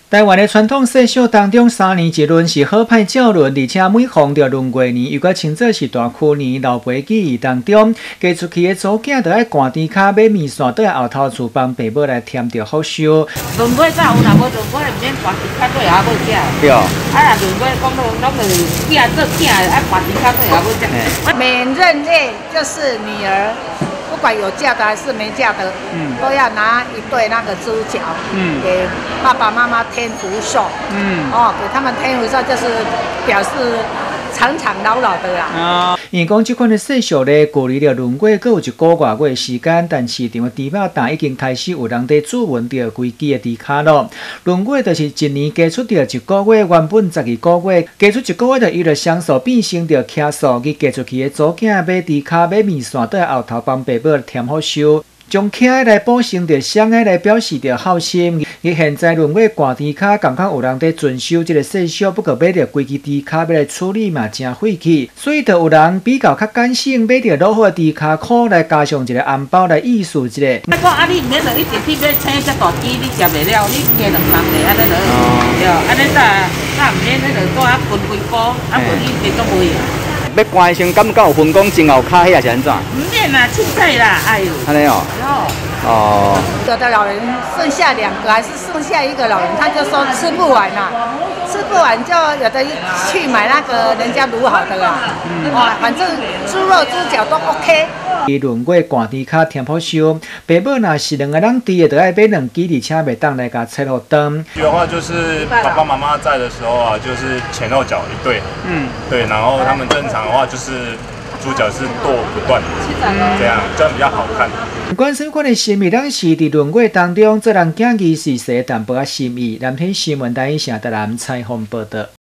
台湾的传统习俗当中，3年一轮是好派照轮，而且每逢着轮过年，又搁称作是大库年、老爸记忆当中，嫁出去的祖囝就爱赶猪脚买面线，倒来后头厝帮爸母来添着好烧。 轮过早有，若无轮过毋免赶猪脚倒来后尾食。 对。 啊，若轮过讲拢是囝做囝，爱赶猪脚倒来后尾食。 每任内就是女儿。不管有嫁的还是没嫁的，都要拿一对那个猪脚，给爸爸妈妈添福寿，给他们添福寿就是表示长长老老的啦。 因为讲这款的习俗咧，过离了轮过，阁有一个外月的时间，但市场的猪肉摊已经开始有人在注文着规支的猪脚咯。轮过就是一年加出着1个月，原本12个月，加出1个月就伊着双数变成着卡数，佮嫁出去的祖囝买猪脚、买面线，倒来后头帮爸母添好烧。将囝来补成着双个来表示着孝心，而现在轮过赶猪脚，感觉有人在遵守这个习俗，不过买着规支猪脚要来处理嘛，真费气，所以就有人比较较感性，买着老好的猪脚壳来加上一个红包来意思一下。 你免着一直去买青只大鸡，你食袂了，你加2、3个安尼落，对，安尼咱毋免迄个做啊分几包，啊无你变做袂啊。 要关的时敢有分工前后卡迄也是安怎？ 唔免啦，凊彩啦，哎呦。 安尼哦。哦。 有的老人剩下2个，还是剩下1个老人，他就说吃不完啦，吃不完就有的去买那个人家卤好的啦。反正猪肉、猪脚都 OK。 伊轮过赶猪脚添好烧，爸母若是2个人猪的，就爱买2支，而且袂当来甲切好长。 的话就是爸爸妈妈在的时候啊，就是前后脚一对，对，然后他们正常的话就是猪脚是剁不断，这样比较好看。 不管什么款的心意，咱是伫轮过当中做人囝仪式，但不啊心意。南天新闻台以下台南采访报道。